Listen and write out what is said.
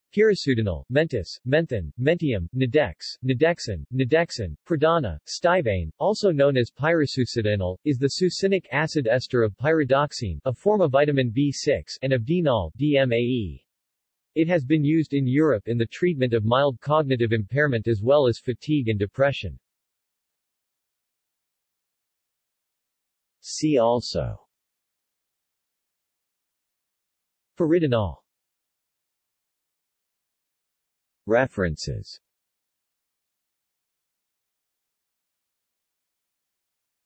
Pirisudanol, mentis, menthin, mentium, nadex, nadexin, nadexin, pradana, stivane, also known as pirisudanol, is the succinic acid ester of pyridoxine, a form of vitamin B6, and of D-nol, DMAE. It has been used in Europe in the treatment of mild cognitive impairment as well as fatigue and depression. See also: Pyridinol. References